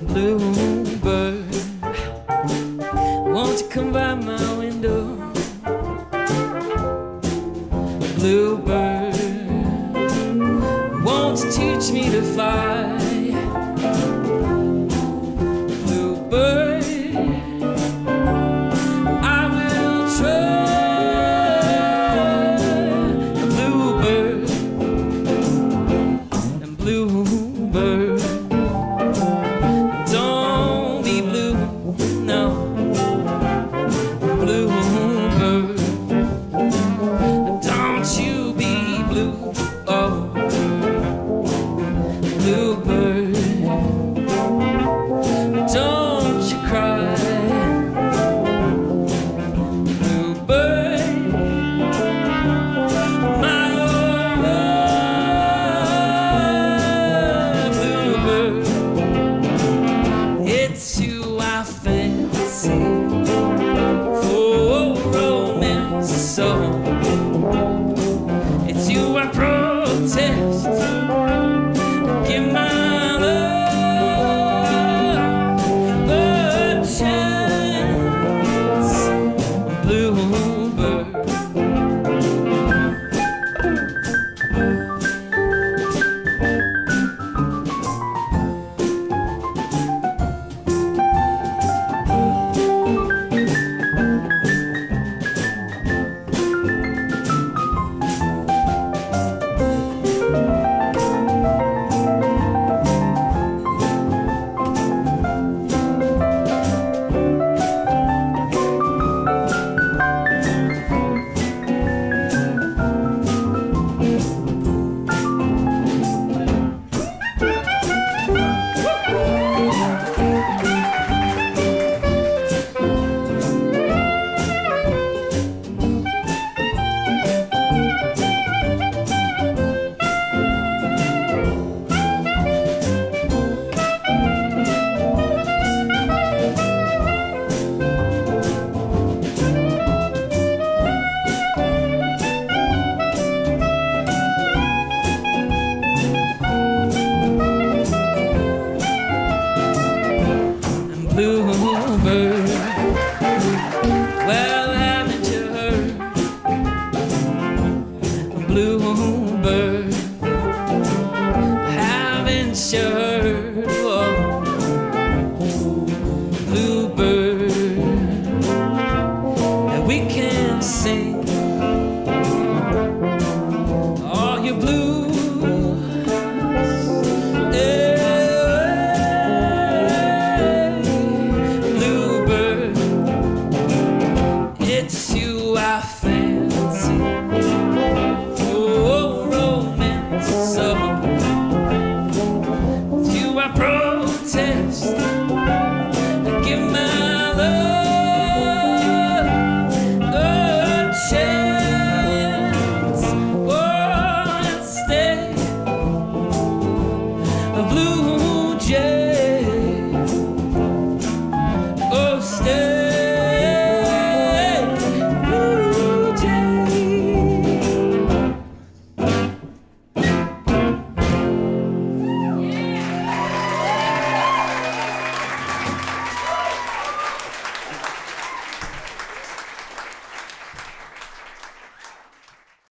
Bluebird, won't you come by my window? Bluebird, won't you teach me to fly? Bluebird, I will try. Bluebird, and Bluebird, don't be blue, no. Bluebird, don't you be blue, oh. Bluebird, don't you cry. Bluebird, my old love. Bluebird, it's you I fancy for romance, so it's you I protest. Give my love a chance, Bluebird. Bluebird, well, haven't you heard? Bluebird, haven't you heard? Oh, Bluebird, that we can sing all your blues. It's you I fancy for romance, so it's you I protest. Give my love